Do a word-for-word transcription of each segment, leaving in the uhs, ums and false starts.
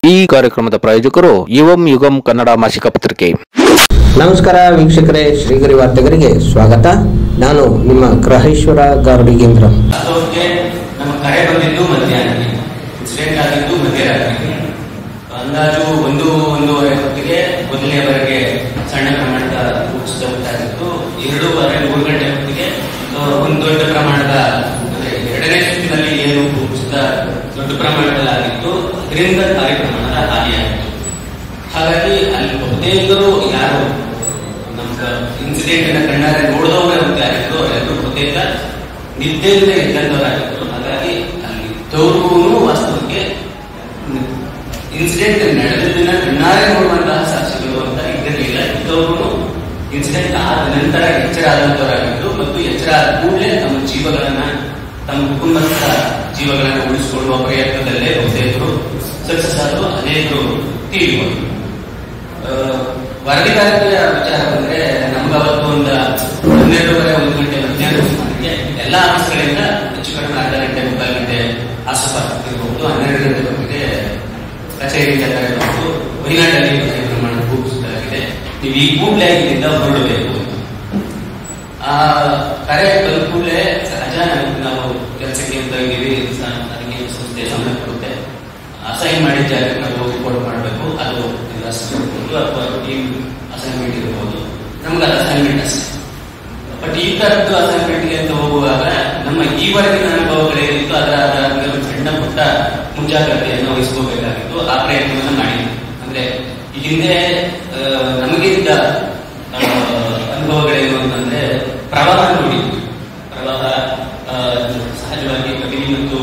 ಈ ಕಾರ್ಯಕ್ರಮದ ಪ್ರಾಯೋಜಕರು ಯುವಂ ಯುಗಂ ಕನ್ನಡ ಮಾಸಿಕ ಪತ್ರಿಕೆ. ನಮಸ್ಕಾರ ವೀಕ್ಷಕರೇ, ಶ್ರೀಗರಿ ವಾರ್ತೆಗರಿಗೆ ಸ್ವಾಗತ. ನಾನು ನಿಮ್ಮ ಗ್ರಹೇಶ್ವರ ಗಾರ್ಡಿಗೇಂದ್ರ. ನಮ್ಮ ಕರೆ ಬಂದಿದ್ದು ಮಧ್ಯಾಹ್ನ, ಇನ್ಸಿಡೆಂಟ್ ಆಗಿದ್ದು ಮಧ್ಯರಾತ್ರಿ. ಅಂದಾಜು ಒಂದು ಒಂದೂವರೆ ಹೊತ್ತಿಗೆ ಮೊದಲನೇವರೆಗೆ ಸಣ್ಣ ಪ್ರಮಾಣದ ಕುಸಿತ ಉಂಟಾಗಿತ್ತು. ಎರಡೂವರೆ ಮೂರು ಗಂಟೆ ಹೊತ್ತಿಗೆ ಒಂದು ದೊಡ್ಡ ಪ್ರಮಾಣದ ಎರಡನೇ ಸುತ್ತಿನಲ್ಲಿ ಏನು ಕುಸಿತ ದೊಡ್ಡ ಪ್ರಮಾಣದಲ್ಲಾಗಿತ್ತು, ಅದರಿಂದ ಭಾರಿ ಪ್ರಮಾಣದ ಹಾನಿಯಾಗಿತ್ತು. ಹಾಗಾಗಿ ಅಲ್ಲಿ ಬಹುತೇಕರು ಯಾರು ನಮ್ಗ ಇನ್ಸಿಡೆಂಟ್ ಅನ್ನ ಕಣ್ಣಾರೆ ನೋಡಿದವರೇ ಆಗಿತ್ತು, ಅವರೆಲ್ಲರೂ ಬಹುತೇಕ ನಿದ್ದೆಯಿಂದ ಇದ್ದಂತವರಾಗಿತ್ತು. ಹಾಗಾಗಿ ಅಲ್ಲಿ ಇದ್ದವ್ರಿಗೂ ವಾಸ್ತವಕ್ಕೆ ಇನ್ಸಿಡೆಂಟ್ ನಡೆದಿದ್ದನ್ನ ಕಣ್ಣಾರೆ ನೋಡುವಂತಹ ಸಾಕ್ಷಿಗಳು ಅಂತ ಇದ್ದಿರಲಿಲ್ಲ. ಇದ್ದವ್ರು ಇನ್ಸಿಡೆಂಟ್ ಆದ ನಂತರ ಎಚ್ಚರ ಆದಂತವರಾಗಿದ್ದು ಮತ್ತು ಎಚ್ಚರ ಆದ ಕೂಡಲೇ ತಮ್ಮ ಜೀವಗಳನ್ನ, ತಮ್ಮ ಕುಟುಂಬದ ಜೀವಗಳನ್ನು ಉಳಿಸಿಕೊಳ್ಳುವ ಪ್ರಯತ್ನದಲ್ಲೇ ಬಹುತೇಕರು ಸಕ್ಸಸ್ ಆದರೂ ಅನೇಕರು ತೀರಿಕೊಂಡು. ವರದಿಗಾರಿಕೆಯ ವಿಚಾರ ಬಂದ್ರೆ ನಮ್ಗೆ ಅವತ್ತು ಒಂದು ಹನ್ನೆರಡೂವರೆ ಒಂದು ಗಂಟೆ ಮಧ್ಯಾಹ್ನ ಸುಮಾರಿಗೆ ಎಲ್ಲಾ ಆಫೀಸ್ಗಳಿಂದ ಹೆಚ್ಚು ಕಡಿಮೆ ಅರ್ಧ ಗಂಟೆ ಮುಕ್ಕಾಲು ಗಂಟೆ ಆಸುಪಾಸು ಇರಬಹುದು. ಹನ್ನೆರಡು ಗಂಟೆ ಹೊತ್ತಿಗೆ ಕಚೇರಿಯಿಂದ ಕರೆದು ವೈನಾಡಲ್ಲಿ ಪ್ರಮಾಣ ಭೂಪಿಸಲಾಗಿದೆ, ನೀವು ಈ ಕೂಡಲೇ ಇಲ್ಲಿಂದ ಹೊರಡಬೇಕು. ಆ ಕರೆ ಬಂದ ಕೂಡಲೇ ಸಹಜ ನಾವು ಕೆಲಸಕ್ಕೆ ಅಂತ ಇದ್ದೀವಿ, ಅದಕ್ಕೆ ಸಂಸ್ಥೆ ಸಮಯ ಕೊಡುತ್ತೆ. ಅಸೈನ್ ಮಾಡಿದ ಜಾಗಕ್ಕೆ ನಾವು ಹೋಗಿ ರಿಪೋರ್ಟ್ ಮಾಡಬೇಕು. ಅದು ಇರ್ಬೋದು ಅಥವಾ ಟೀಮ್ ಅಸೈನ್ಮೆಂಟ್ ಇರ್ಬೋದು, ನಮ್ಗೆ ಅದು ಅಸೈನ್ಮೆಂಟ್ ಅಷ್ಟೇ. ಬಟ್ ಈ ತರದ್ದು ಅಸೈನ್ಮೆಂಟ್ಗೆ ಅಂತ ಹೋಗುವಾಗ ನಮ್ಮ ಈವರೆಗಿನ ಅನುಭವಗಳೇನಿತ್ತು ಅದರ ಆಧಾರದ ಮೇಲೆ ಸಣ್ಣ ಪುಟ್ಟ ಮುಂಜಾಗ್ರತೆಯನ್ನು ವಹಿಸ್ಕೋಬೇಕಾಗಿತ್ತು. ಆ ಪ್ರಯತ್ನವನ್ನು ಮಾಡಿದ್ವಿ. ಅಂದ್ರೆ ಈ ಹಿಂದೆ ನಮಗಿದ್ದ ಅನುಭವಗಳೇನು ಅಂತಂದ್ರೆ ಪ್ರವಾಹ ನೋಡಿದ್ವಿ. ಪ್ರವಾಹ ಸಹಜವಾಗಿ ಕಬಿನಿ ಮತ್ತು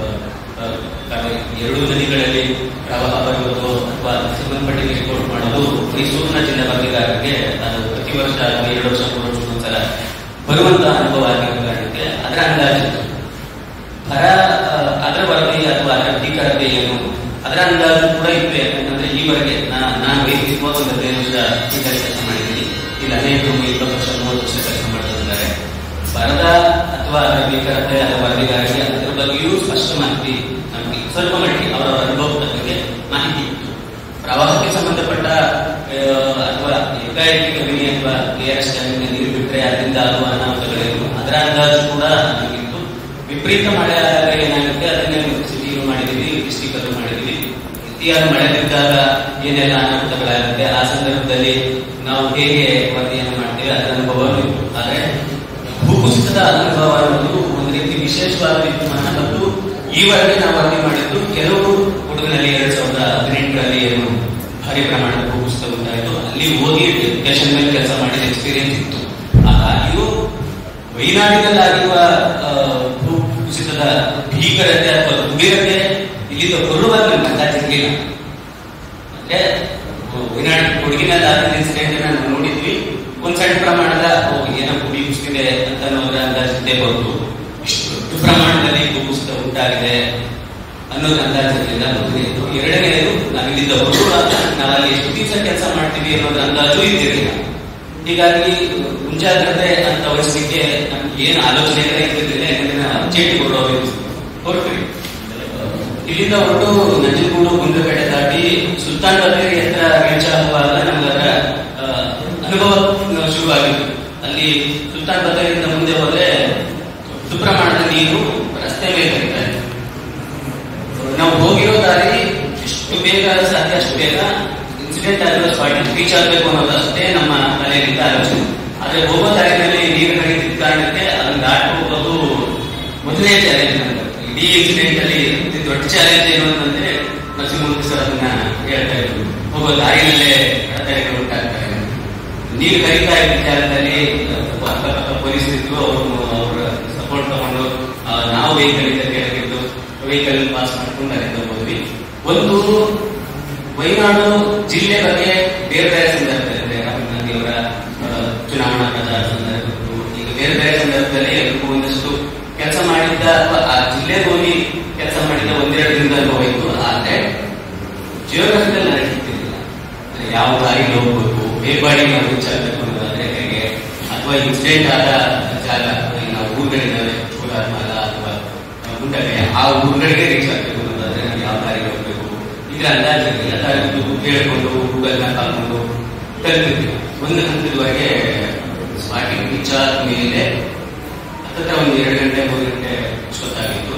ಎರಡು ನದಿಗಳಲ್ಲಿ ಪ್ರವಾಹ ಬರುವುದು ಅಥವಾ ಸಂಬಂಧಪಟ್ಟಿಗೆ ರಿಪೋರ್ಟ್ ಮಾಡೋದು ಮೈಸೂರಿನ ಜಿಲ್ಲಾ ವರದಿಗಾರರಿಗೆ ಅದು ಪ್ರತಿ ವರ್ಷ ಅಥವಾ ಎರಡು ವರ್ಷ ಮೂರು ವರ್ಷ ಒಂದ್ಸಲ ಬರುವಂತಹ ಅನುಭವ ಆಗಿರೋದಕ್ಕೆ ಅದರ ಅಂದಾಜಿತ್ತು. ಬರ ಅದರ ವರದಿ ಅಥವಾ ಅದರ ಭೀಕರತೆ ಏನು ಅದರ ಅಂದಾಜು ಕೂಡ ಇತ್ತು. ಯಾಕಂತಂದ್ರೆ ಈವರೆಗೆ ನಾನು ವೈಯಕ್ತಿಕವಾಗಿ ಒಂದು ಹದಿನೈದು ವರ್ಷ ಟೀಚರ್ ಕೆಲಸ ಮಾಡಿದ್ದೀನಿ. ಇಲ್ಲಿ ಅನೇಕರು ಇಪ್ಪತ್ತು ವರ್ಷ ಮೂವತ್ತು ವರ್ಷ ಕೆಲಸ ಮಾಡ್ತಿದ್ದಾರೆ. ಬರದ ಅಥವಾ ಅದರ ಭೀಕರತೆ ಅದರ ವರದಿಗಾರರಿಗೆ ಅದರ ಬಗ್ಗೆಯೂ ಸ್ಪಷ್ಟ ಮಾಹಿತಿ ನಮಗೆ ಸ್ವಲ್ಪ ಮಟ್ಟಿಗೆ ಅವರ ಅನುಭವದ ಬಗ್ಗೆ ಮಾಹಿತಿ ಇತ್ತು. ಪ್ರವಾಹಕ್ಕೆ ಸಂಬಂಧಪಟ್ಟ ಅಥವಾ ಏಕಾಏಕಿ ಕಬಿನಿ ಅಥವಾ ಕೆಆರ್ಎಸ್ ಡ್ಯಾಮಿನ ನೀರು ಬಿಟ್ಟರೆ ಅದರಿಂದ ಆಗುವ ಅನಾಹುತಗಳೇನು ಅದರ ಅಂದಾಜು ಕೂಡ ನಮಗಿತ್ತು. ವಿಪರೀತ ಮಳೆ ಆದಾಗ ಏನಾಗುತ್ತೆ ಅದನ್ನೇ ಸಿಟಿಯಲ್ಲೂ ಮಾಡಿದೀವಿ, ಡಿಸ್ಟಿಕ್ ಅಲ್ಲೂ ಮಾಡಿದೀವಿ. ಅತಿಯಾದ ಮಳೆ ಬಿದ್ದಾಗ ಏನೆಲ್ಲ ಅನಾಹುತಗಳಾಗುತ್ತೆ ಆ ಸಂದರ್ಭದಲ್ಲಿ ನಾವು ಹೇಗೆ ವರದಿಯನ್ನು ಮಾಡ್ತೇವೆ ಅದರ ಅನುಭವನೂ ಇತ್ತು. ಆದರೆ ಭೂಕುಸಿತದ ಅನುಭವ ಅನ್ನೋದು ಒಂದು ರೀತಿ ವಿಶೇಷವಾದ ವಿದ್ಯಮಾನ ಮತ್ತು ಈವರೆಗೆ ನಾವು ವರದಿ ಮಾಡಿದ್ದು ಕೆಲವು ಕೊಡಗಿನಲ್ಲಿ ಎರಡ್ ಸಾವಿರದ ಹದಿನೆಂಟರಲ್ಲಿ ಏನು ಭಾರಿ ಪ್ರಮಾಣದ ಭೂಕುಸಿತ ಉಂಟಾಯಿತು. ಅಲ್ಲಿ ಹೋಗಿ ಎಜುಕೇಶನ್ ಮೇಲೆ ಕೆಲಸ ಮಾಡಿದ ಎಕ್ಸ್ಪೀರಿಯನ್ಸ್ ಇತ್ತು. ಆದಾಗ್ಯೂ ವೈನಾಡಿನಲ್ಲಾಗಿರುವ ಭೂಕುಸಿತದ ಭೀಕರತೆ ಅಥವಾ ಗಂಭೀರತೆ ಇಲ್ಲಿಂದ ಬರುವಾಗ ಅಂದಾಜಿರಲಿಲ್ಲ. ಅಂದ್ರೆ ವೈನಾಡು ಕೊಡಗಿನಲ್ಲಿ ಆದ ಇನ್ಸಿಡೆಂಟ್ ನಾವು ನೋಡಿದ್ವಿ. ಒಂದ್ ಸಣ್ಣ ಪ್ರಮಾಣದ ಏನೋ ಭೂಮಿ ಕುಸಿದಿದೆ ಅಂತ ಅನ್ನೋದ್ರ ಅಂದಾಜಿದ್ದೇ ಹೊರತು ಇಷ್ಟು ದೊಡ್ಡ ಪ್ರಮಾಣದಲ್ಲಿ ಭೂಕುಸಿತ ಉಂಟಾಗಿದೆ ಅನ್ನೋದು ಅಂದಾಜಿರಲಿಲ್ಲ. ಮೊದಲನೇದು. ಎರಡನೇದು ನಾವು ಇಲ್ಲಿಂದ ಹೊರಡುವಾಗ ನಾವಲ್ಲಿ ಎಷ್ಟು ದಿವಸ ಕೆಲಸ ಮಾಡ್ತೀವಿ ಅನ್ನೋದ್ರ ಅಂದಾಜು ಇದ್ದಿರಲಿಲ್ಲ. ಹೀಗಾಗಿ ಮುಂಜಾಗ್ರತೆ ಅಂತ ವಹಿಸಲಿಕ್ಕೆ ನಮ್ಗೆ ಏನು ಆಲೋಚನೆಗಳೇ ಇದ್ದಿರಲಿಲ್ಲ. ಯಾಕಂದ್ರೆ ನಾವು ಚೇಟಿ ಕೊಡೋದು ಹೊರಟ್ವಿ. ಇಲ್ಲಿಂದ ಹೊರಟು ನಂಜನಗೂಡು ಗುಂಡ್ಲಪೇಟೆ ದಾಟಿ ಸುಲ್ತಾನ್ ಬತ್ತೇರಿ ಹತ್ರ ರೀಚ್ ಆಗುವಾಗ ನಮ್ಗೆ ಅದರ ಅನುಭವ ಶುರುವಾಗಿತ್ತು. ಅಲ್ಲಿ ಸುಲ್ತಾನ್ ಬತ್ತೇರಿಯಿಂದ ಮುಂದೆ ಹೋದ್ರೆ ದೊಡ್ಡ ಪ್ರಮಾಣದ ನೀರು ರಸ್ತೆ ಮೇಲೆ ಹರಿತಾ ಇದೆ. ನಾವು ಹೋಗಿರೋ ದಾರಿ ಎಷ್ಟು ಬೇಗ ಸಾಧ್ಯ ಅಷ್ಟು ಬೇಗ ಇನ್ಸಿಡೆಂಟ್ ಆಗಿರೋ ಸ್ಪಾಟ್ ರೀಚ್ ಆಗಬೇಕು ಅನ್ನೋದಷ್ಟೇ ನಮ್ಮ ತಲೆಯಿಂದ ಆಲೋಚನೆ. ಆದ್ರೆ ಹೋಗೋ ದಾರಿನಲ್ಲಿ ನೀರು ಹರಿದಿದ್ದ ಕಾರಣಕ್ಕೆ ಅದನ್ನ ದಾಟಿ ಹೋಗೋದು ಮೊದಲನೇ ಚಾಲೆಂಜ್. ಇಡೀ ಇನ್ಸಿಡೆಂಟ್ ಅಲ್ಲಿ ದೊಡ್ಡ ಚಾಲೆಂಜ್ ಏನು ಅಂತಂದ್ರೆ ನರಸಿಂಹಮೂರ್ತಿ ಸರ್ ಅದನ್ನ ಹೇಳ್ತಾ ಇದ್ರು. ಹೋಗೋ ದಾರಿನಲ್ಲೇ ಅಡೆತಡೆಗಳು ಉಂಟಾಗ್ತಾ ಇದೆ. ನೀರು ಹರಿತಾ ಇದ್ದ ಜಾಗದಲ್ಲಿ ಅಕ್ಕಪಕ್ಕ ಪೊಲೀಸರಿದ್ರು. ಅವರು ಅವರ ಸಪೋರ್ಟ್ ತಗೊಂಡು ನಾವು ವೆಹಿಕಲ್ ಇಂದ ಕೆಳಗಿದ್ದು ವೆಹಿಕಲ್ ಪಾಸ್ ಮಾಡ್ಕೊಂಡು ಅಲ್ಲಿಂದ ಹೋದ್ವಿ. ಒಂದು ವೈನಾಡು ಜಿಲ್ಲೆ ಬಗ್ಗೆ ಬೇರೆ ಬೇರೆ ಸಂದರ್ಭದಲ್ಲಿ ರಾಹುಲ್ ಗಾಂಧಿ ಅವರ ಚುನಾವಣಾ ಪ್ರಚಾರ ಸಂದರ್ಭಗಳು ಈಗ ಬೇರೆ ಬೇರೆ ಸಂದರ್ಭದಲ್ಲಿ ಎಲ್ರಿಗೂ ಒಂದಷ್ಟು ಕೆಲಸ ಮಾಡಿದ್ದ ಅಥವಾ ಆ ಜಿಲ್ಲೆ ಹೋಗಿ ಕೆಲಸ ಮಾಡಿದ ಒಂದೆರಡು ದಿನದ ಅನುಭವ ಇತ್ತು. ಆದ್ರೆ ಜಿಯೋಗ್ರಫಿಕಲ್ ನಡೆಯುತ್ತಿರಲಿಲ್ಲ. ಯಾವ ದಾರಿ ಹೋಗ್ಬೇಕು, ಬೇರ್ಬಾಡಿ ನಾವು ರೀಚ್ ಆಗಬೇಕು ಅನ್ನೋದಾದ್ರೆ ಹೇಗೆ, ಅಥವಾ ಇನ್ಸಿಡೆಂಟ್ ಆದ ಜಾಗ ನಾವು ಊರುಗಳಿದ್ದಾವೆ ಕೋಲಾರ ಅಥವಾ ಗುಂಡಗೆ ಆ ಊರುಗಳಿಗೆ ರೀಚ್ ಆಗಬೇಕು ಅನ್ನೋದಾದ್ರೆ ನಾವು ಯಾವ ದಾರಿ ಹೋಗ್ಬೇಕು, ಇದ್ರೆ ಅಂದಾಜು ಇರಲಿಲ್ಲ. ಕೇಳಿಕೊಂಡು ಗೂಗಲ್ ಮ್ಯಾಪ್ ಹಾಕೊಂಡು ತಲುಪಿದ್ವಿ. ಒಂದು ಹಂತದವರೆಗೆ ಸ್ಪಾಟಿಗೆ ರೀಚ್ ಆದ ಮೇಲೆ ಹತ್ತಿರ ಒಂದು ಎರಡು ಗಂಟೆ ಮೂರು ಗಂಟೆ ಅಷ್ಟೊತ್ತಾಗಿತ್ತು.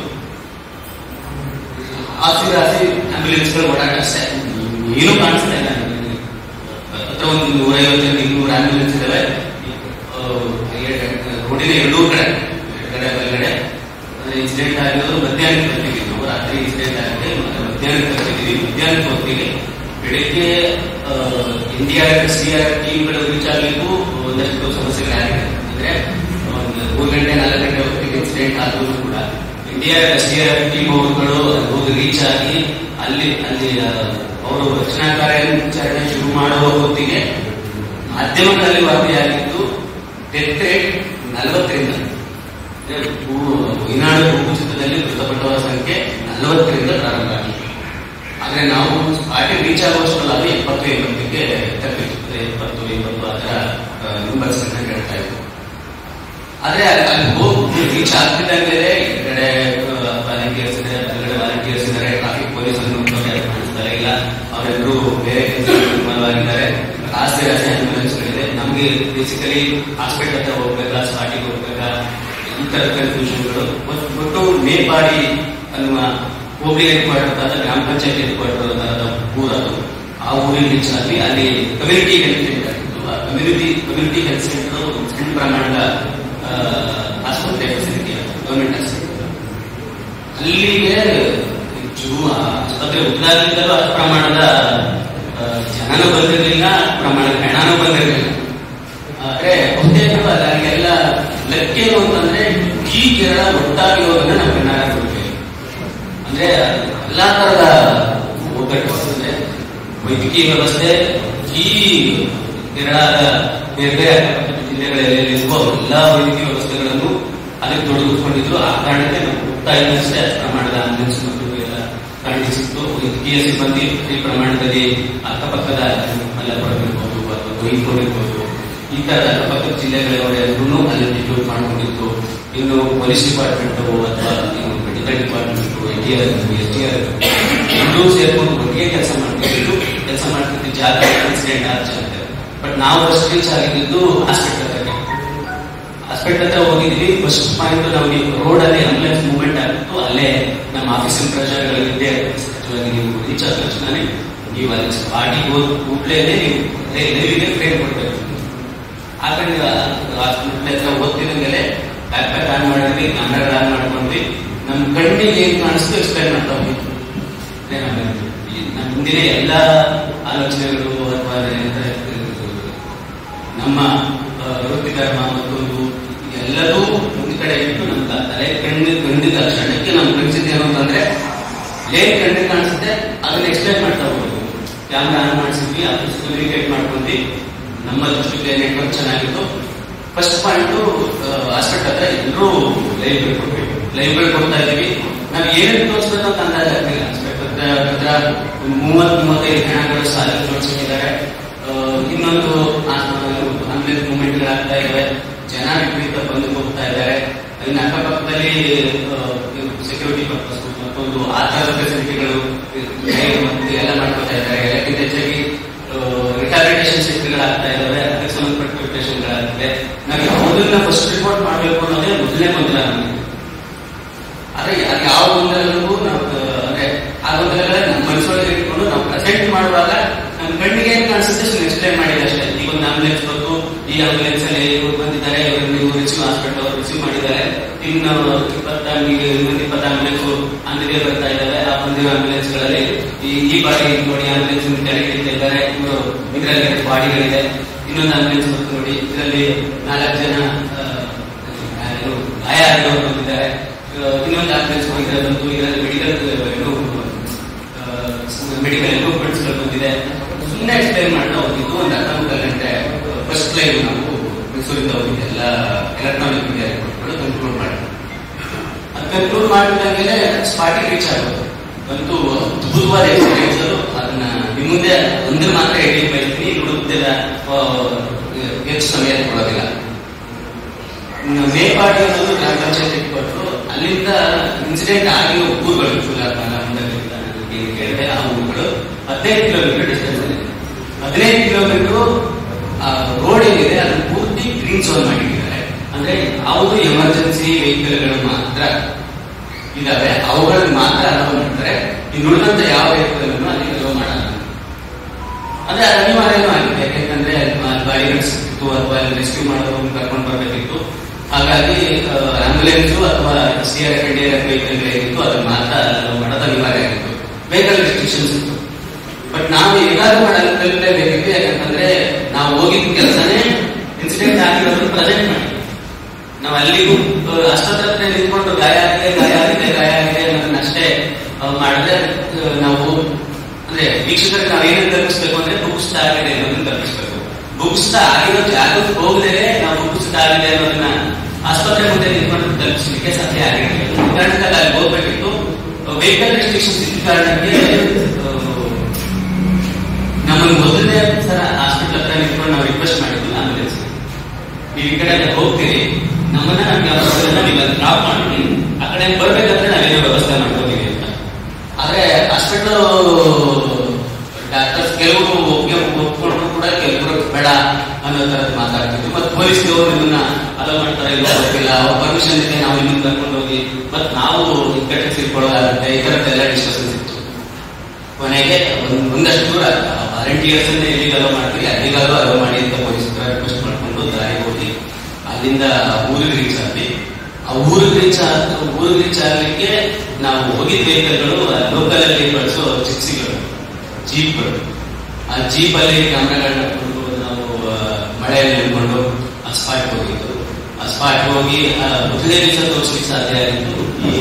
ಆಸಿ ಆಸಿ ಆಂಬ್ಯುಲೆನ್ಸ್ಗಳು ಓಡಾಟ ಅಷ್ಟೇ, ಏನೂ ಕಾಣಿಸ್ತಾ ಇಲ್ಲ. ಹತ್ರ ಒಂದು ನೂರೈವತ್ತರಿಂದ ಇನ್ನೂರು ಆಂಬ್ಯುಲೆನ್ಸ್ ಇದಾವೆ ರೋಡಿನ ಎರಡೂ ಕಡೆ ಕಡೆ ಬಲಗಡೆ. ಇನ್ಸಿಡೆಂಟ್ ಆಗಿರೋದು ಮಧ್ಯಾಹ್ನಕ್ಕೆ ಬರ್ತಿದ್ವಿ ನಾವು. ರಾತ್ರಿ ಇನ್ಸಿಡೆಂಟ್ ಆಗಿದೆ, ಮಧ್ಯಾಹ್ನಕ್ಕೆ ಬರ್ತಿದ್ವಿ. ಮಧ್ಯಾಹ್ನಕ್ಕೆ ಹೊತ್ತಿಗೆ ಬೆಳಿಗ್ಗೆ N D R F C R F ಟೀಮ್ಗಳು ರೀಚ್ ಆಗಲಿಕ್ಕೂ ಒಂದಷ್ಟು ಸಮಸ್ಯೆಗಳಾಗಿದೆ. ಅಂದ್ರೆ ಒಂದು ಮೂರು ಗಂಟೆ ನಾಲ್ಕು ಗಂಟೆ ಹೊತ್ತಿಗೆ ಇನ್ಸಿಡೆಂಟ್ ಆದ್ರೂ ಕೂಡ N D R F C R F team ಅವರುಗಳು ಹೋಗಿ ರೀಚ್ ಆಗಿ ಅಲ್ಲಿ ಅಲ್ಲಿ ಅವರು ರಕ್ಷಣಾ ಕಾರ್ಯಾಚರಣೆ ಶುರು ಮಾಡುವ ಹೊತ್ತಿಗೆ ಮಾಧ್ಯಮಗಳಲ್ಲಿ ವರದಿಯಾಗಿದ್ದು ಡೆತ್ ರೇಟ್ ನಲವತ್ತರಿಂದ ವಯನಾಡು ಭೂಕುಸಿತದಲ್ಲಿ ಮೃತಪಟ್ಟವರ ಸಂಖ್ಯೆ ನಲವತ್ತರಿಂದ ಪ್ರಾರಂಭ ಆಗಿದೆ. ಆದ್ರೆ ನಾವು ಪಾರ್ಟಿ ರೀಚ್ ಆಗುವಷ್ಟರಲ್ಲಿ ಎಪ್ಪತ್ತು ಎಂಬತ್ತಿಗೆ ತಪ್ಪಿರ್ತದೆ. ಎಪ್ಪತ್ತು ಎಂಬತ್ತು ಅದರ ನಂಬರ್ಸ್ ಅಂತ ಹೇಳ್ತಾ ಇದ್ರು. ಆದ್ರೆ ಅಲ್ಲಿ ಹೋಗಿ ರೀಚ್ ಆಗ್ತಿದ್ದಂಗೆ ಈ ಕಡೆ ವಾಲಂಟಿಯರ್ಸ್ ಇದ್ದಾರೆ, ಹೊರಗಡೆ ವಾಲಂಟಿಯರ್ಸ್ ಇದ್ದಾರೆ, ಟ್ರಾಫಿಕ್ ಪೊಲೀಸ್ ಕಾಣಿಸ್ತಾರೆ ಇಲ್ಲ, ಅವರೆಲ್ಲರೂ ಬೇರೆ ಕೆಲಸವಾಗಿದ್ದಾರೆ. ಆಸ್ತಿ ರಾಸ್ತಿ ಆಂಬ್ಯುಲೆನ್ಸ್ಗಳಿದೆ. ನಮ್ಗೆ ಬೇಸಿಕಲಿ ಹಾಸ್ಪಿಟಲ್ ಹತ್ರ ಹೋಗ್ಬೇಕಾ, ಸ್ಪಾಟಿಗೆ ಹೋಗ್ಬೇಕಾ, ಈ ತರದ ಕನ್ಫ್ಯೂಷನ್ಗಳು. ಒಟ್ಟು ಮೇಪಾಡಿ ಅನ್ನುವ ಹೋಬಳಿ ಹೆಡ್ ಕ್ವಾರ್ಟರ್ ಆದ ಗ್ರಾಮ ಪಂಚಾಯತ್ ಹೆಡ್ ಕ್ವಾರ್ಟರ್ ತರದ ಊರದು. ಆ ಊರಿಗೆ ರೀಚ್ ಆಗಿ ಅಲ್ಲಿ ಕಮ್ಯುನಿಟಿ ಹೆಲ್ತ್ ಸೆಂಟರ್ ಆಗಿತ್ತು. ಆ ಕಮ್ಯುನಿಟಿ ಕಮ್ಯುನಿಟಿ ಹೆಲ್ತ್ ಸೆಂಟರ್ ಸಣ್ಣ ಪ್ರಮಾಣದ ಆಸ್ಪತ್ರೆ ಫೆಸಿಲಿಟಿ ಗವರ್ಮೆಂಟ್ ಆಸ್ಪತ್ರೆ. ಅಲ್ಲಿಗೆ ಆಸ್ಪತ್ರೆ ಉದ್ದಾಗಿದ್ದಲು ಅಷ್ಟು ಪ್ರಮಾಣದ ಜನನೂ ಬಂದಿರಲಿಲ್ಲ, ಪ್ರಮಾಣದ ಹೆಣನೂ ಬಂದಿರಲಿಲ್ಲ. ಆದ್ರೆ ಬಹುತೇಕ ಅದಕ್ಕೆಲ್ಲ ಲೆಕ್ಕೇನು ಅಂತಂದ್ರೆ ಈ ಕೇರಳ ಒಟ್ಟಾಗಿರೋದನ್ನ ನಾವು ಕಣ್ಣಾರ ಕೊಡ್ತೇವೆ. ಅಂದ್ರೆ ಎಲ್ಲಾ ತರದ ಒಗ್ಗಟ್ಟು ಅಂದ್ರೆ ವೈದ್ಯಕೀಯ ವ್ಯವಸ್ಥೆ ಈ ಕೇರಳದ ಬೇರೆ ಬೇರೆ ಜಿಲ್ಲೆಗಳಲ್ಲಿ ಇರುವ ಎಲ್ಲಾ ವೈದ್ಯಕೀಯ ವ್ಯವಸ್ಥೆಗಳನ್ನು ಅದಕ್ಕೆ ತೊಡಗಿಸ್ಕೊಂಡಿದ್ರು. ಆ ಕಾರಣಕ್ಕೆ ನಾವು ಹೋಗ್ತಾ ಇದ್ದಷ್ಟೇ ಪ್ರಮಾಣದ ಆಂಬ್ಯುಲೆನ್ಸ್ ಮತ್ತು ಎಲ್ಲ ಕಾಣಿಸಿತ್ತು. ವೈದ್ಯಕೀಯ ಸಿಬ್ಬಂದಿ ಈ ಪ್ರಮಾಣದಲ್ಲಿ ಅಕ್ಕಪಕ್ಕದ ಮಲ್ಲಪುರ ಇರ್ಬೋದು ಅಥವಾ ಕೊಯ್ಕೋಡ್ ಇರ್ಬೋದು, ಈ ತರದ ಅಕ್ಕಪಕ್ಕದ ಜಿಲ್ಲೆಗಳವರೆಲ್ಲರೂ ಅಲ್ಲಿ ಡಿಪ್ಯೂಟ್ ಮಾಡ್ಕೊಂಡಿತ್ತು. ಇನ್ನು ಪೊಲೀಸ್ ಡಿಪಾರ್ಟ್ಮೆಂಟ್ ಅಥವಾ medical department, A T R S T R ಎಲ್ಲರೂ ಸೇರ್ಕೊಂಡು ಒಟ್ಟಿಗೆ ಕೆಲಸ ಮಾಡ್ತಿದ್ದು ಕೆಲಸ ಮಾಡ್ತಿದ್ದು ಜಾಗ ಇನ್ಸಿಡೆಂಟ್ ಆಗ್ತದೆ. ಬಟ್ ನಾವು ಫಸ್ಟ್ ರೀಚ್ ಆಗಿದ್ದು ಹಾಸ್ಪಿಟಲ್ ಹತ್ರಕ್ಕೆ. ಹಾಸ್ಪಿಟಲ್ ಹತ್ರ ಹೋಗಿದ್ವಿ. ಫಸ್ಟ್ ಪಾಯಿಂಟ್ ನಮಗೆ ರೋಡ್ ಅಲ್ಲಿ ಆಂಬ್ಯುಲೆನ್ಸ್ ಮೂವ್ಮೆಂಟ್ ಆಗಿತ್ತು. ಅಲ್ಲೇ ನಮ್ಮ ಆಫೀಸಿನ ಪ್ರಜೆಗಳಿದ್ದೆ. ಸಹಜವಾಗಿ ನೀವು ರೀಚ್ ಆದ ತಕ್ಷಣ ನೀವು ಅಲ್ಲಿ ಪಾರ್ಟಿಗೆ ಹೋದ ಕೂಡಲೇ ನೀವು ಲೈವಿಗೆ ಫ್ರೇಮ್ ಕೊಡ್ಬೇಕು. ಆ ಕಡೆ ಹಾಸ್ಪಿಟಲ್ ಹತ್ರ ಓದ್ತಿದ್ದಂಗೆಲೆ ಬ್ಯಾಕ್ ಪ್ಯಾಕ್ ಆನ್ ಮಾಡಿದ್ವಿ, ಕ್ಯಾಮ್ರಾ ಆನ್ ಮಾಡ್ಕೊಂಡ್ವಿ. ನಮ್ ಕಣ್ಣಿಗೆ ಏನ್ ಕಾಣಿಸ್ತು ಎಕ್ಸ್ಪ್ಲೈನ್ ಮಾಡ್ತಾ ಹೋಗಿದ್ವಿ. ನಮ್ಮ ಮುಂದಿನ ಎಲ್ಲಾ ಆಲೋಚನೆಗಳು ಅಥವಾ ನಮ್ಮ ವೃತ್ತಿ ಧರ್ಮ ಮತ್ತೊಂದು ಎಲ್ಲದೂ ಒಂದು ಕಡೆ ಇಟ್ಟು ನಮ್ ತಲೆ ಕಣ್ಣು ಕಂಡಿದ ತಕ್ಷಣಕ್ಕೆ ನಮ್ಗೆ ಕಳಿಸಿದ್ದು ಏನು ಅಂತಂದ್ರೆ ಏನ್ ಕಣ್ಣಿಗೆ ಕಾಣಿಸುತ್ತೆ ಅದನ್ನ ಎಕ್ಸ್ಪ್ಲೈನ್ ಮಾಡ್ತಾ ಹೋಗ್ಬೋದು. ಕ್ಯಾಮ್ರಾ ಆನ್ ಮಾಡಿಸಿದ್ವಿ, ಆಫೀಸ್ ಕಮ್ಯುನಿಕೇಟ್ ಮಾಡ್ಕೊಂಡ್ವಿ. ನಮ್ಮ ದೃಷ್ಟಿಗೆ ನೆಟ್ವರ್ಕ್ ಚೆನ್ನಾಗಿತ್ತು. ಫಸ್ಟ್ ಪಾಯಿಂಟ್ ಹಾಸ್ಪಿಟಲ್ ಹತ್ರ ಎಲ್ಲರೂ ಲೈವ್ಗಳು ಕೊಡ್ಬೇಕು. ಲೈವ್ಗಳು ಕೊಡ್ತಾ ಇದೀವಿ. ನಾವು ಏನೇನು ತೋರಿಸ್ಬೇಕು ಅಂತ ಅಂದಾಜ್ ಆಗ್ತಿಲ್ಲ. ಹಾಸ್ಪಿಟಲ್ ಹತ್ರ ಮೂವತ್ ಮೂವತ್ತೈದು ಹೆಣಗಳು ಸಾಲಿಗೆ ಜೋಡಿಸಿದ್ದಾರೆ. ಇನ್ನೊಂದು ಆಂಬ್ಯುಲೆನ್ಸ್ ಮೂವ್ಮೆಂಟ್ಗಳಾಗ್ತಾ ಇದಾವೆ. ಜನ ವಿಪರೀತ ಬಂದು ಹೋಗ್ತಾ ಇದ್ದಾರೆ. ಇನ್ನು ಅಕ್ಕಪಕ್ಕದಲ್ಲಿ ಸೆಕ್ಯೂರಿಟಿ ಪರ್ಪಸ್ ಮತ್ತೊಂದು ಆ ತರದ ಫೆಸಿಲಿಟಿಗಳು ಎಲ್ಲ ಮಾಡ್ಕೊತಾ ಇದ್ದಾರೆ. ಎಲ್ಲಕ್ಕಿಂತ ಹೆಚ್ಚಾಗಿ ರಿಹಾಬಿಲಿಟೇಷನ್ ಸೆಂಟರ್ಗಳಾಗ್ತಾ ಇದಾವೆ. ಅದಕ್ಕೆ ಸಂಬಂಧಪಟ್ಟ ಪ್ರಿಪರೇಷನ್ಗಳಾಗ್ತದೆ. ನಾವು ಮೊದಲನ್ನ ಫಸ್ಟ್ ರಿಪೋರ್ಟ್ ಮಾಡಬೇಕು ಅನ್ನೋದೇ ಮೊದಲನೇ ಗೊಂದಲ ನಮಗೆ. ಆದ್ರೆ ಯಾವ ಗೊಂದಲಗಳಿಗೂ ನಾವು ಅಂದ್ರೆ ಆ ಗೊಂದಲಗಳ ನಮ್ಮ ಮನಸ್ಸೊಳಗೆ ಇಟ್ಕೊಂಡು ನಾವು ಪ್ರೆಸೆಂಟ್ ಮಾಡುವಾಗ ನಮ್ಮ ಕಣ್ಣಿಗೆ ಏನ್ ಕಾಣಿಸುತ್ತೆ ಸುಮ್ಮನೆ ಎಕ್ಸ್ಪ್ಲೈನ್ ಮಾಡಿದೆ ಅಷ್ಟೇ. ಈಗ ಒಂದು ಆಂಬ್ಯುಲೆನ್ಸ್ ಬಂತು, ಈ ಆಂಬ್ಯುಲೆನ್ಸ್ ಅಲ್ಲಿ ಇವ್ರು ಬಂದಿದ್ದಾರೆ, ಇವರು ರಿಸೀವ್ ಹಾಸ್ಪಿಟಲ್ ಅವರು ರಿಸೀವ್ ಮಾಡಿದ್ದಾರೆ. ಇನ್ನು ಇಪ್ಪತ್ತ ಇನ್ನೊಂದು ಇಪ್ಪತ್ತು ಆಂಬ್ಯುಲೆನ್ಸ್ ಅಂದಿಗೆ ಬರ್ತಾ ಇದ್ದಾವೆ. ಆ ಬಂದಿರೋ ಆಂಬ್ಯುಲೆನ್ಸ್ ಗಳಲ್ಲಿ ಈ ಬಾಡಿ ನೋಡಿ ಆಂಬ್ಯುಲೆನ್ಸ್ ಕೆಳಗೆ ಇಡ್ತಾ ಇದ್ದಾರೆ. ಇವರು ಇದರಲ್ಲಿ ಬಾಡಿಗಳಿದೆ. ಇನ್ನೊಂದು ಆಂಬ್ಯುಲೆನ್ಸ್ ಬಂತು ನೋಡಿ, ಇದರಲ್ಲಿ ನಾಲ್ಕು ಜನ ಗಾಯ ಆಗಿರೋರು ಬಂದಿದ್ದಾರೆ. ಇನ್ನೊಂದು ಆಂಬ್ಯುಲೆನ್ಸ್ ಹೋಗಿದ್ರೆ ಬಂತು, ಇದರಲ್ಲಿ ಮೆಡಿಕಲ್ ಏನು ಮೆಡಿಕಲ್ ಎಕ್ವಿಪ್ಮೆಂಟ್ಸ್ ಗಳು ಬಂದಿದೆ. ಸುಮ್ಮನೆ ಎಕ್ಸ್ಪ್ಲೈನ್ ಮಾಡ್ತಾ ಹೋಗಿದ್ದು ಒಂದು ಅರ್ಧ ಮುಕ್ಕಾಲು ಗಂಟೆ ಫಸ್ಟ್ ಲೈವ್ ನಾವು ಮೈಸೂರಿಂದ ಹೋಗಿದ್ದೆ. ಎಲ್ಲ ಎಲೆಕ್ಟ್ರಾನಿಕ್ ಮೀಡಿಯಾ ರಿಪೋರ್ಟ್ಗಳು ಕನ್ಕ್ಲೂಡ್ ಮಾಡಿದ್ವಿ. ಅದು ಕನ್ಕ್ಲೂಡ್ ಮಾಡಿದಂಗೆ ಸ್ಪಾಟಿಗೆ ರೀಚ್ ಆಗೋದು ಬಂತು. ಅದ್ಭುತವಾದ ಎಕ್ಸ್ಪೀರಿಯನ್ಸ್ ಅದು. ಅದನ್ನ ನಿಮ್ಮ ಮುಂದೆ ಒಂದು ಮಾತ್ರ ಎಡಿಟ್ ಮಾಡ್ತೀನಿ, ಹುಡುಕ್ತಿಲ್ಲ ಹೆಚ್ಚು ಸಮಯ ಕೊಡೋದಿಲ್ಲ. ಮೇಪಾಡಿ ಅನ್ನೋದು ಗ್ರಾಮ ಪಂಚಾಯತ್ ಕೊಟ್ಟರು. ಅಲ್ಲಿಂದ ಇನ್ಸಿಡೆಂಟ್ ಆಗಿರೋ ಊರುಗಳು ಕೇಳಿದೆ. ಆ ಊರುಗಳು ಹದಿನೈದು ಕಿಲೋಮೀಟರ್ ಡಿಸ್ಟೆನ್ಸ್ ಇದೆ. ಹದಿನೈದು ಕಿಲೋಮೀಟರ್ ರೋಡ್ ಏನಿದೆ ಅದನ್ನು ಪೂರ್ತಿ ಗ್ರೀನ್ ಝೋನ್ ಮಾಡಿದ್ದಾರೆ. ಅಂದ್ರೆ ಯಾವುದು ಎಮರ್ಜೆನ್ಸಿ ವೆಹಿಕಲ್ಗಳು ಮಾತ್ರ ಇದಾವೆ, ಅವುಗಳನ್ನು ಮಾತ್ರ ಅಲೋ ಮಾಡ್ತಾರೆ. ಇನ್ನು ಉಳಿದಂತ ಯಾವ ವೆಹಿಕಲ್ ಅಲ್ಲಿ ಅಲೋ ಮಾಡಲ್ಲ. ಅಂದ್ರೆ ಅದು ಅನಿವಾರ್ಯನೂ ಆಗಿದೆ, ಯಾಕೆಂತಂದ್ರೆ ಗಾಡಿಗಳು ಸಿಕ್ತಿತ್ತು ಅಥವಾ ರೆಸ್ಕ್ಯೂ ಮಾಡೋದು ಕರ್ಕೊಂಡು ಬರ್ಬೇಕಿತ್ತು. ಹಾಗಾಗಿ ಆಂಬ್ಯುಲೆನ್ಸ್ ಅಥವಾ C R F N D R F vehicle ಏನಿತ್ತು ಅದನ್ನ ಮಾತ್ರ ಅಲೋ ಮಾಡೋದು ಅನಿವಾರ್ಯ ಆಗಿತ್ತು. ವೆಹಿಕಲ್ ರೆಸ್ಟ್ರಿಕ್ಷನ್ಸ್ ಇತ್ತು. ಬಟ್ ನಾವು ಏನಾದ್ರು ಮಾಡಲು ಕಲಿಯಲೇಬೇಕಿತ್ತು, ಯಾಕಂತಂದ್ರೆ ನಾವು ಹೋಗಿದ್ದ ಕೆಲಸನೇ ಇನ್ಸಿಡೆಂಟ್ ಆಗಿರೋದನ್ನು ಪ್ರೆಸೆಂಟ್ ಮಾಡಿ ನಾವು ಅಲ್ಲಿಗೂ ಆಸ್ಪತ್ರೆ ನಿಂತ್ಕೊಂಡು ಗಾಯ ಆಗಿದೆ ಗಾಯ ಆಗಿದೆ ಗಾಯ ಆಗಿದೆ ಅನ್ನೋದನ್ನ ಅಷ್ಟೇ ಮಾಡಿದ್ರೆ ನಾವು ಅಂದ್ರೆ ವೀಕ್ಷಕರಿಗೆ ನಾವು ಏನೇನು ತಲುಪಿಸ್ಬೇಕು ಅಂದ್ರೆ ಭೂಕುಸಿತ ಆಗಿದೆ ಅನ್ನೋದನ್ನ ತಲುಪಿಸ್ಬೇಕು. ಭೂಕುಸಿತ ಆಗಿರೋ ಜಾಗಕ್ಕೆ ಹೋಗದೆ ನಾವು ಭೂಕುಸಿತ ಆಗಿದೆ ಅನ್ನೋದನ್ನ ಆಸ್ಪತ್ರೆ ಮುಂದೆ ನಿಂತ್ಕೊಂಡು ತಲುಪಿಸಲಿಕ್ಕೆ ಸಾಧ್ಯ ಆಗಿರಲಿಲ್ಲ. ಕಾರಣಕ್ಕಾಗಿ ಅಲ್ಲಿ ಹೋಗ್ಬೇಕಿತ್ತು. ವೆಹಿಕಲ್ ರೆಸ್ಟ್ರಿಕ್ಷನ್ಸ್ ಇದ್ದ ಕಾರಣಕ್ಕೆ ನಮ್ಮನ್ನು ಮೊದಲನೇ ಸರ ಹಾಸ್ಪಿಟಲ್ ಹತ್ರ ನಿಂತ್ಕೊಂಡು ನಾವು ರಿಕ್ವೆಸ್ಟ್ ಮಾಡಿದ್ವಿ ಆಂಬುಲೆನ್ಸ್, ನೀವು ಈ ಕಡೆ ಹೋಗ್ತೀರಿ, ನಮ್ಮನ್ನ ನಮಗೆ ಡ್ರಾಪ್ ಮಾಡಿ ಆ ಕಡೆ ಬರ್ಬೇಕಂದ್ರೆ ನಾವೇನೋ ವ್ಯವಸ್ಥೆ ಮಾಡ್ಕೋತೀವಿ ಅಂತ. ಆದ್ರೆ ಹಾಸ್ಪಿಟಲ್ ಡಾಕ್ಟರ್ಸ್ ಕೆಲವರು ಒಪ್ಪಿಗೆ ಒಪ್ಕೊಂಡ್ರು ಕೂಡ ಕೆಲವರು ಬೇಡ ಅನ್ನೋ ತರದ್ ಮಾತಾಡ್ತಿದ್ವಿ. ಮತ್ತೆ ಪೊಲೀಸ್ನವರು ಇದನ್ನ ಅಲೋ ಮಾಡ್ತಾರೆ ಇಲ್ಲ ಗೊತ್ತಿಲ್ಲ, ಅವ್ರ ಪರ್ಮಿಷನ್ ಇದೆ ನಾವು ಇನ್ನೊಂದು ಕರ್ಕೊಂಡು ಹೋಗಿ ಮತ್ ನಾವು ಕಟ್ಟಕ್ಕೆ ಸಿಕ್ಕೊಳ್ಳೋದಾಗುತ್ತೆ, ಈ ತರದ್ದೆಲ್ಲ ಡಿಸ್ಕಷನ್ಸ್ ಇತ್ತು. ಕೊನೆಗೆ ಒಂದಷ್ಟು ದೂರ ವಾರಂಟಿಯರ್ಸ್ ಎಲ್ಲಿಗೆ ಅಲೋ ಮಾಡ್ತೀವಿ ಅಲ್ಲಿಗಾದ್ರೂ ಅಲೋ ಮಾಡಿ ಅಂತ ಪೊಲೀಸ್ ರಿಕ್ವೆಸ್ಟ್ ಮಾಡ್ಕೊಂಡು ದಾರಿ ಹೋಗಿ ಅಲ್ಲಿಂದ ಊರಿಗೆ ರೀಚ್ ಆದ್ವಿ. ಆ ಊರಿಗೆ ರೀಚ್ ಆದ ಊರಿಗೆ ರೀಚ್ ಆಗ್ಲಿಕ್ಕೆ ನಾವು ಹೋಗಿದ್ದ ವೆಹಿಕಲ್ಗಳು ಲೋಕಲ್ ಅಲ್ಲಿ ಬಳಸೋ ಜಿಪ್ಸಿಗಳು, ಜೀಪ್ಗಳು. ಆ ಜೀಪ್ ಅಲ್ಲಿ ಕ್ಯಾಮ್ರಾಗಳನ್ನ ಹಾಕೊಂಡು ನಾವು ಮಳೆಯಲ್ಲಿ ನಿಂತ್ಕೊಂಡು ಆ ಸ್ಪಾಟ್ ಹೋಗಿದ್ದು. ಆ ಸ್ಪಾಟ್ ಹೋಗಿ ಮೊದಲನೇ ದಿವಸ ತೋರಿಸ್ಲಿಕ್ಕೆ ಸಾಧ್ಯ ಆಗಿತ್ತು.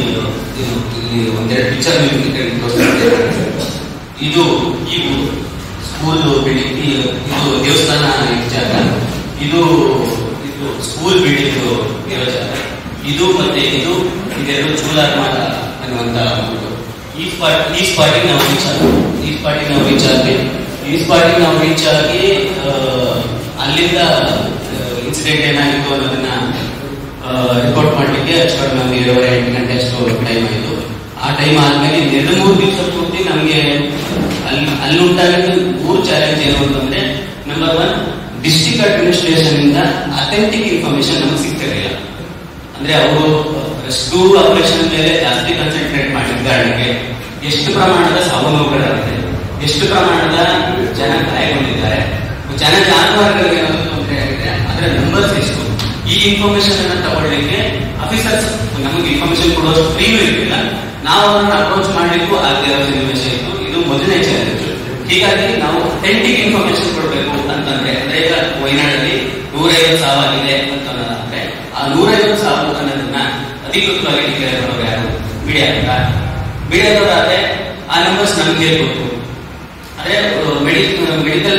ಈ ಒಂದೆರಡು ಪಿಕ್ಚರ್ ತೋರಿಸ್ತಾರೆ. ಇದು ಈ ಸ್ಕೂಲ್ ಬಿಲ್ಡಿಂಗ್, ಇದು ದೇವಸ್ಥಾನ ಜಾಗ, ಇದು ಇದು ಸ್ಕೂಲ್ ಬಿಲ್ಡಿಂಗ್ ಇರೋ ಜಾಗ, ಇದು ಮತ್ತೆ ಇದು ಇದೆರಡು ಚೂಲಾರ್ಮಾಡ ಅನ್ನುವಂತ ಊರು. ಈ ಸ್ಪಾಟ್ ಈ ಸ್ಪಾಟಿಗೆ ನಾವು ರೀಚ್ ಆದ್ವಿ. ಈ ಸ್ಪಾಟಿಗೆ ನಾವು ರೀಚ್ ಆದ್ವಿ ಈ ಸ್ಪಾಟಿಗೆ ನಾವು ರೀಚ್ ಆಗಿ ಅಲ್ಲಿಂದ ಇನ್ಸಿಡೆಂಟ್ ಏನಾಗಿತ್ತು ಅನ್ನೋದನ್ನ ರಿಪೋರ್ಟ್ ಮಾಡ್ಲಿಕ್ಕೆ ಅಷ್ಟು ಕಡಿಮೆ ಒಂದು ಏಳುವರೆ ಎಂಟು ಗಂಟೆ ಅಷ್ಟು ಟೈಮ್ ಆಯಿತು. ಆ ಟೈಮ್ ಆದ್ಮೇಲೆ ಎರಡು ಮೂರು ದಿವಸ ಪೂರ್ತಿ ನಮಗೆ ಅಲ್ಲಿ ಅಲ್ಲಿ ಉಂಟಾಗಿದ್ದು ಮೂರು ಚಾಲೆಂಜ್ ಏನು ಅಂತಂದ್ರೆ, ನಂಬರ್ ಒನ್, ಡಿಸ್ಟ್ರಿಕ್ಟ್ ಅಡ್ಮಿನಿಸ್ಟ್ರೇಷನ್ ಇಂದ ಅಥೆಂಟಿಕ್ ಇನ್ಫಾರ್ಮೇಶನ್ ನಮಗೆ ಸಿಗ್ತಿರಲಿಲ್ಲ. ಅಂದ್ರೆ ಅವರು ರೆಸ್ಕ್ಯೂ ಆಪರೇಷನ್ ಮೇಲೆ ಜಾಸ್ತಿ ಕಾನ್ಸಂಟ್ರೇಟ್ ಮಾಡಿದ ಕಾರಣಕ್ಕೆ ಎಷ್ಟು ಪ್ರಮಾಣದ ಸಾವು ನೋವುಗಳಾಗಿದೆ, ಎಷ್ಟು ಪ್ರಮಾಣದ ಜನ ಗಾಯಗೊಂಡಿದ್ದಾರೆ, ಜನ ಜಾನುವಾರುಗಳಿಗೆ ಏನಾದರೂ ತೊಂದರೆ ಆಗಿದೆ, ಅದರ ನಂಬರ್ಸ್ ಎಷ್ಟು, ಈ ಇನ್ಫಾರ್ಮೇಶನ್ ಅನ್ನ ತಗೊಳ್ಳಿಕ್ಕೆ ಆಫೀಸರ್ಸ್ ನಮಗೆ ಇನ್ಫಾರ್ಮೇಶನ್ ಕೊಡುವಷ್ಟು ಫ್ರೀನೂ ಇರಲಿಲ್ಲ. ನಾವು ಅವರನ್ನ ಅಪ್ರೋಚ್ ಮಾಡಲಿಕ್ಕೂ ಆಗದೆ ಇರೋ ಸನ್ನಿವೇಶ ಇತ್ತು. ಇದು ಮೊದಲನೇ ಚಾಲೆಂಜ್. ಹೀಗಾಗಿ ನಾವು ಅಥೆಂಟಿಕ್ ಇನ್ಫಾರ್ಮೇಶನ್ ಕೊಡಬೇಕು ಅಂತಂದ್ರೆ, ಅಂದ್ರೆ ಈಗ ವಯನಾಡಲ್ಲಿ ನೂರೈವತ್ತು ಸಾವಾಗಿದೆ ಅಂತ ಅಂದ್ರೆ ಆ ನೂರೈವತ್ತು ಸಾವು ಅನ್ನೋದನ್ನ ಅಧಿಕೃತವಾಗಿ ಡಿಕ್ಲೇರ್ ಮಾಡೋರು ಯಾರು? ಮೀಡಿಯಾ. ಮೀಡಿಯಾದವರಾದ್ರೆ ಆ ನಂಬರ್ಸ್ ನಮ್ಗೆ ಗೊತ್ತು. ಅಂದ್ರೆ ಮೆಡಿಕಲ್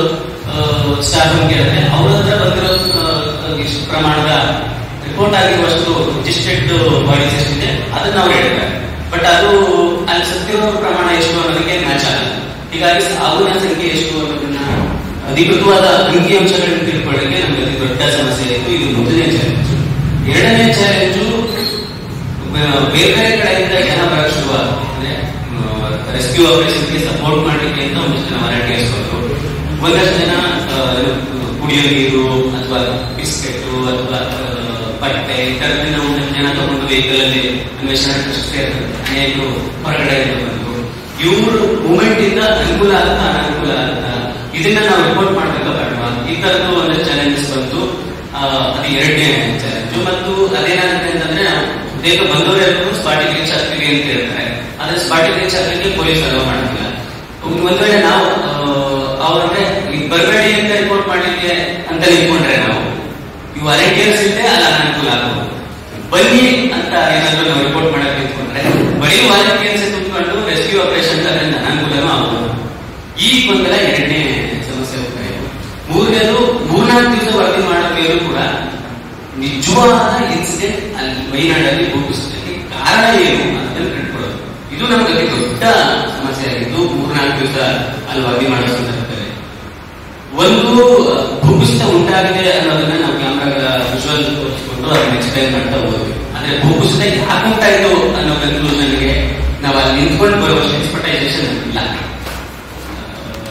ಸ್ಟಾಫ್ ಕೇಳಿದ್ರೆ ಅವ್ರ ಹತ್ರ ಬಂದಿರೋ ಎಷ್ಟು ಪ್ರಮಾಣದ ರಿಪೋರ್ಟ್ ಆಗಿರುವಷ್ಟು ಡಿಸ್ಟ್ರಿಕ್ಟ್ ಬಾಡೀಸ್ ಎಷ್ಟಿದೆ ಅದನ್ನ ನಾವು ಹೇಳ್ತಾರೆ. ಬಟ್ ಅದು ಅಲ್ಲಿ ಸತ್ತಿರೋ ಪ್ರಮಾಣ ಎಷ್ಟು ಅನ್ನೋದಕ್ಕೆ ಮ್ಯಾಚ್ ಆಗಲ್ಲ. ಹೀಗಾಗಿ ಸಾವಿನ ಸಂಖ್ಯೆ ಎಷ್ಟು ಅನ್ನೋದನ್ನ ಅಧಿಕೃತವಾದ ಅಂಕಿಅಂಶಗಳನ್ನು ತಿಳ್ಕೊಳ್ಳಿಕ್ಕೆ ನಮಗೆ ಅತಿ ದೊಡ್ಡ ಸಮಸ್ಯೆ ಇತ್ತು. ಇದು ಮೊದಲನೇ ಚಾಲೆಂಜ್. ಎರಡನೇ ಚಾಲೆಂಜು, ಬೇರೆ ಬೇರೆ ಕಡೆಯಿಂದ ಜನ ಬರಕ್ ಶುರುವಾದ, ಅಂದ್ರೆ ರೆಸ್ಕ್ಯೂ ಆಪರೇಷನ್ಗೆ ಸಪೋರ್ಟ್ ಮಾಡ್ಲಿಕ್ಕೆ ಅಂತ ಒಂದಷ್ಟು ಜನ ವಾಲಂಟಿಯರ್ಸ್ ಬಂದರು. ಒಂದಷ್ಟು ಜನ ಕುಡಿಯೋ ನೀರು ಅಥವಾ ಬಿಸ್ಕೆಟ್ ಅಥವಾ ಬಟ್ಟೆ ಈ ತರದಿಂದ ಒಂದಷ್ಟು ಜನ ತಗೊಂಡು ವೆಹಿಕಲ್ ಅಲ್ಲಿ ಅನ್ವೇಷಣಾ ಸೇರ್ತಾರೆ. ಅನೇಕರು ಹೊರಗಡೆ ಬಂದರು. ಇವರು ಮೂವ್ಮೆಂಟ್ ಇಂದ ಅನುಕೂಲ ಆಗುತ್ತಾ ಅನಾನುಕೂಲ ಆಗುತ್ತಾ ಇದನ್ನ ನಾವು ರಿಪೋರ್ಟ್ ಮಾಡ್ಬೇಕಾ ಬೇಡವಾ, ಈ ತರದ್ದು ಒಂದಷ್ಟು ಚಾಲೆಂಜಸ್ ಬಂತು. ಅದು ಎರಡನೇ ಚಾಲೆಂಜು. ಮತ್ತು ಅದೇನಾಗುತ್ತೆ ಅಂತಂದ್ರೆ, ಬೇಗ ಬಂದವರೆಲ್ಲರೂ ಸ್ಪಾಟಿಗೆ ರೀಚ್ ಆಗ್ತೀವಿ ಅಂತ ಹೇಳ್ತಾರೆ. ಆದ್ರೆ ಸ್ಪಾಟಿಗೆ ರೀಚ್ ಆಗ್ಲಿಕ್ಕೆ ಪೊಲೀಸ್ ಅಲೋ ಮಾಡೋದಿಲ್ಲ. ಒಂದ್ ವೇಳೆ ನಾವು ಅವ್ರಂದ್ರೆ ಈಗ ಬರಬೇಡಿ ಅಂತ ರಿಪೋರ್ಟ್ ಮಾಡ್ಲಿಕ್ಕೆ ಅಂತ ನಿಂತ್ಕೊಂಡ್ರೆ ನಾವು ಈ ವಾಲಂಟಿಯರ್ಸ್ ಇದ್ದೆ ಅಲ್ಲ ಅನಾನುಕೂಲ ಆಗೋದು. ಬನ್ನಿ ಅಂತ ಏನಾದ್ರು ನಾವು ರಿಪೋರ್ಟ್ ಮಾಡಕ್ಕೆ ನಿಂತ್ಕೊಂಡ್ರೆ ಬರೀ ವಾಲಂಟಿಯರ್ಸ್ ತುಂಬಿಕೊಂಡು ರೆಸ್ಕ್ಯೂ ಆಪರೇಷನ್ ಅದರಿಂದ ಅನಾನುಕೂಲನೂ ಆಗೋದು. ಈ ಗೊಂದಲ ಎರಡನೇ ಸಮಸ್ಯೆ ಹೋಗ್ತಾ ಇದೆ. ಮೂರನೇದು, ಮೂರ್ನಾಲ್ಕು ದಿವಸ ವರದಿ ಮಾಡೋದು ಕೂಡ ನಿಜವಾದ ಇನ್ಸಿಡೆಂಟ್ ಅಲ್ಲಿ ವಯನಾಡಲ್ಲಿ ಭೂಕುಸಿತಕ್ಕೆ ಕಾರಣ ಏನು ಅದನ್ನು ತಿಳ್ಕೊಳ್ಳೋದು. ಇದು ನಮ್ಗೆ ಅತಿ ದೊಡ್ಡ ಸಮಸ್ಯೆ ಆಗಿದ್ದು ಮೂರ್ನಾಲ್ಕು ದಿವಸ ಅಲ್ಲಿ ವರದಿ ಮಾಡೋ ಸಂದರ್ಭದಲ್ಲಿ. ಒಂದು, ಭೂಕುಸಿತ ಉಂಟಾಗಿದೆ ಅನ್ನೋದನ್ನ ನಾವು ಕ್ಯಾಮ್ರಾಗಳ ವಿಜುವಲ್ ತೋರಿಸ್ಕೊಂಡು ಅದನ್ನ ಎಕ್ಸ್ಪ್ಲೈನ್ ಮಾಡ್ತಾ ಹೋದ್ವಿ. ಅಂದ್ರೆ ಭೂಕುಸಿತ ಯಾಕೆ ಉಂಟಾಯಿತು ಅನ್ನೋ ಕನ್ಕ್ಲೂಷನ್ಗೆ ನಾವು ಅಲ್ಲಿ ನಿಂತ್ಕೊಂಡು ಬರುವಷ್ಟು ಎಕ್ಸ್ಪರ್ಟೈಸೇಷನ್ ಇಲ್ಲ.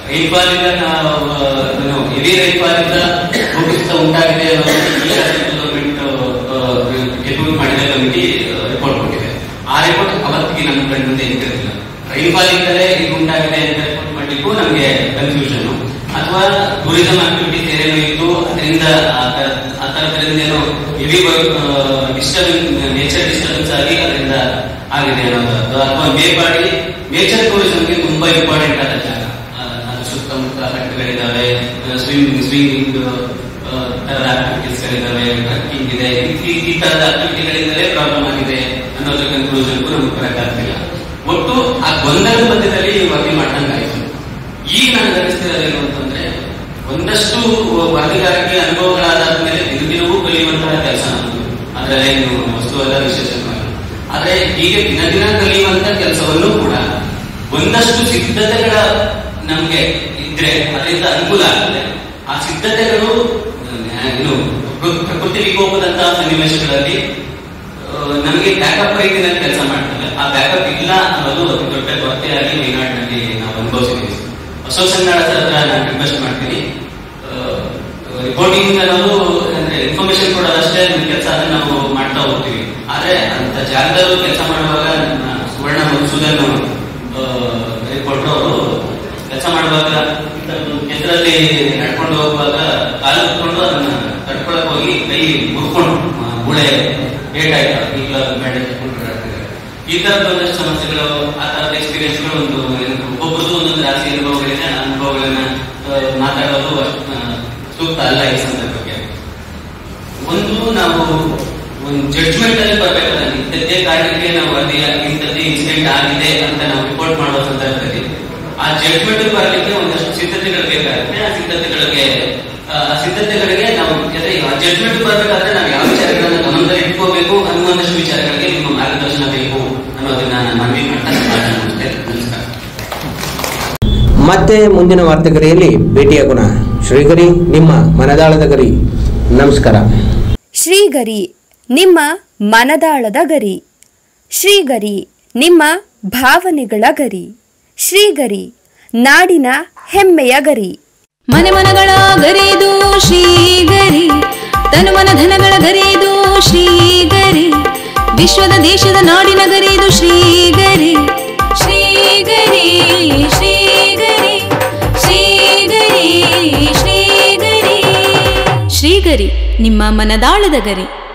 ರೈನ್ಫಾಲ್ ಇಂದ ನಾವು ಹೆವಿ ರೈನ್ಫಾಲ್ ಇಂದ ಭೂಕುಸಿತ ಉಂಟಾಗಿದೆ ಗವರ್ಮೆಂಟ್ ಡೆಪ್ಯೂಟ್ ಮಾಡಿದ ಕಮಿಟಿ ರಿಪೋರ್ಟ್ ಕೊಟ್ಟಿದೆ. ಆ ರಿಪೋರ್ಟ್ ಅವತ್ತಿಗೆ ನಮ್ಮ ಕಣ್ಣು ಮುಂದೆ ಇಟ್ಟಿರಲಿಲ್ಲ. ರೈನ್ಫಾಲ್ ಇಂದಲೇ ಇದು ಉಂಟಾಗಿದೆ ಅಂತ ರಿಪೋರ್ಟ್ ಮಾಡ್ಲಿಕ್ಕೂ ನಮಗೆ ಕನ್ಫ್ಯೂಷನ್, ಅಥವಾ ಟೂರಿಸಂ ಆಕ್ಟಿವಿಟೀಸ್ ಏನೇನೋ ಇತ್ತು ಅದರಿಂದ ಆ ತರದಿಂದ ಏನೋ ಹೆವಿ ಡಿಸ್ಟರ್ಬೆನ್ಸ್, ನೇಚರ್ ಡಿಸ್ಟರ್ಬೆನ್ಸ್ ಆಗಿ ಅದರಿಂದ ಆಗಿದೆ ಅನ್ನೋದು, ಅಥವಾ ಮೇಲ್ಪಾಡಿ ನೇಚರ್ ಟೂರಿಸಂಗೆ ತುಂಬಾ ಇಂಪಾರ್ಟೆಂಟ್ ಆದ ಜಾಗ. ಅದು ಸುತ್ತಮುತ್ತ ಹಟ್ಟುಗಳಿದ್ದಾವೆ, ಸ್ವಿಮ್ಮಿಂಗ್ ಸ್ವಿಮ್ಮಿಂಗ್ ತರದ ಆಕ್ಟಿವಿಟೀಸ್ ಗಳಿದ್ದಾವೆ, ಟ್ರಕ್ಕಿಂಗ್ ಇದೆ, ಈ ತರದ ಆಕ್ಟಿವಿಟಿಗಳಿಂದಲೇ ಪ್ರಾಬ್ಲಮ್ ಆಗಿದೆ ಅನ್ನೋದ್ರ ಕನ್ಕ್ಲೂಷನ್ ನಮ್ಗೆ ಬರಕ್ಕಾಗ್ತಿಲ್ಲ. ಒಟ್ಟು ಆ ಗೊಂದಲದ ಮಧ್ಯದಲ್ಲಿ ವರದಿ ಮಾಡ್ದಂಗಾಯ್ತು. ಈಗ ನನಗೆ ಅನಿಸ್ತಿರೋದೇನು ಅಂತಂದ್ರೆ, ಒಂದಷ್ಟು ವರದಿಗಾರಿಕೆ ಅನುಭವಗಳಾದ ಮೇಲೆ ದಿನದಿನವೂ ಕಲಿಯುವಂತಹ ಕೆಲಸ ನಮ್ಮದು, ಅದರಲ್ಲೇನು ವಸ್ತುವಾದ ವಿಶೇಷವಾಗಿ. ಆದ್ರೆ ಹೀಗೆ ದಿನ ದಿನ ಕಲಿಯುವಂತ ಕೆಲಸವನ್ನು ಕೂಡ ಒಂದಷ್ಟು ಸಿದ್ಧತೆಗಳ ನಮ್ಗೆ ಇದ್ರೆ ಅದರಿಂದ ಅನುಕೂಲ ಆಗುತ್ತೆ. ಆ ಸಿದ್ಧತೆಗಳು ಪ್ರಕೃತಿ ವಿಕೋಪದಂತಹ ಸನ್ನಿವೇಶಗಳಲ್ಲಿ ನಮಗೆ ಬ್ಯಾಕಪ್ ರೀತಿಯಲ್ಲಿ ಕೆಲಸ ಮಾಡ್ತವೆ. ಆ ಬ್ಯಾಕಪ್ ಇಲ್ಲ ಅನ್ನೋದು ಅತಿ ದೊಡ್ಡ ಕೊರತೆಯಾಗಿ ಮೈನಾಡಿನಲ್ಲಿ ನಾವು ಅನುಭವಿಸಿದ್ದೀವಿ. ಅಶೋಕ್ ಸಂಗಾಳ ಹತ್ರ ನಾನು ರಿಕ್ವೆಸ್ಟ್ ಮಾಡ್ತೀನಿ, ರಿಪೋರ್ಟಿಂಗ್ ಅನ್ನೋದು ಅಂದ್ರೆ ಇನ್ಫಾರ್ಮೇಶನ್ ಕೊಡೋದಷ್ಟೇ ಕೆಲಸ, ಅದನ್ನ ನಾವು ಮಾಡ್ತಾ ಹೋಗ್ತೀವಿ. ಆದ್ರೆ ಅಂತ ಜಾಗದಲ್ಲೂ ಕೆಲಸ ಮಾಡುವಾಗ ನಮ್ಮ ಸುವರ್ಣ ಮಧುಸೂದನ್ ರಿಪೋರ್ಟರ್ ಅವರು ಕೆಲಸ ಮಾಡುವಾಗ ಕೆಸರಲ್ಲಿ ನಡ್ಕೊಂಡು ಹೋಗುವಾಗ ಕಾಲು ಕುತ್ಕೊಂಡು ಅದನ್ನ ತಡ್ಕೊಳಕ್ ಹೋಗಿ ಕೈ ಮುರ್ಕೊಂಡು ಮೂಳೆ ಏಟಾಯ್ತು, ಈಗ ಬ್ಯಾಂಡೇಜ್ ಈ ತರದ ಒಂದಷ್ಟು ಸಮಸ್ಯೆಗಳು, ಆ ತರದ ಎಕ್ಸ್ಪೀರಿಯನ್ಸ್ಗಳು ಒಂದು ಒಬ್ಬೊಬ್ರದ್ದು ಒಂದೊಂದು ರಾಶಿ ಅನುಭವಗಳಿದೆ. ಆ ಅನುಭವಗಳನ್ನ ಮಾತಾಡೋದು ಸೂಕ್ತ ಅಲ್ಲ ಈ ಸಂದರ್ಭಕ್ಕೆ. ಒಂದು ನಾವು ಒಂದು ಜಡ್ಜ್ಮೆಂಟ್ ಅಲ್ಲಿ ಬರ್ಬೇಕಾದ್ರೆ ಇಂಥದ್ದೇ ಕಾರಣಕ್ಕೆ ನಾವು ವರದಿ ಇಂಥದ್ದೇ ಇನ್ಸಿಡೆಂಟ್ ಆಗಿದೆ ಅಂತ ನಾವು ರಿಪೋರ್ಟ್ ಮಾಡುವ ಸಂದರ್ಭದಲ್ಲಿ ಆ ಜಡ್ಜ್ಮೆಂಟ್ ಬರಲಿಕ್ಕೆ ಒಂದಷ್ಟು ಸಿದ್ಧತೆಗಳು ಬೇಕಾಗುತ್ತೆ. ಆ ಸಿದ್ಧತೆಗಳಿಗೆ ಆ ಸಿದ್ಧತೆಗಳಿಗೆ ನಾವು ಆ ಜಡ್ಜ್ಮೆಂಟ್ ಬರಬೇಕಾದ್ರೆ ನಾವು ಯಾವ ವಿಚಾರಗಳನ್ನ ಗಮನದಲ್ಲಿ ಇಟ್ಕೋಬೇಕು ಅನ್ನುವಂದಷ್ಟು ವಿಚಾರಗಳಿಗೆ ನಿಮ್ಮ ಮಾರ್ಗದರ್ಶನ ಬೇಕು ಅನ್ನೋದನ್ನ ನಾನು ಮನವಿ ಮಾಡ್ತಾ ನಮಸ್ಕಾರ. ಮತ್ತೆ ಮುಂದಿನ ವಾರ್ತೆಗರಿಯಲ್ಲಿ ಭೇಟಿಯಾಗೋಣ. ಶ್ರೀಗರಿ, ನಿಮ್ಮ ಮನದಾಳದ ಗರಿ. ನಮಸ್ಕಾರ. ಶ್ರೀಗರಿ, ನಿಮ್ಮ ಮನದಾಳದ ಗರಿ. ಶ್ರೀಗರಿ, ನಿಮ್ಮ ಭಾವನೆಗಳ ಗರಿ. ಶ್ರೀಗರಿ, ನಾಡಿನ ಹೆಮ್ಮೆಯ ಗರಿ. ಮನೆ ಮನಗಳ ಗರಿದು ಶ್ರೀಗರಿ, ತನು ಮನ ಧನಗಳ ಗರಿದು ಶ್ರೀಗರಿ, ವಿಶ್ವದ ದೇಶದ ನಾಡಿನ ಗರಿದು ಶ್ರೀಗರಿ. ಶ್ರೀಗರಿ ಶ್ರೀಗರಿ ಶ್ರೀಗರಿ ಶ್ರೀಗರಿ ಶ್ರೀಗರಿ, ನಿಮ್ಮ ಮನದಾಳದ ಗರಿ.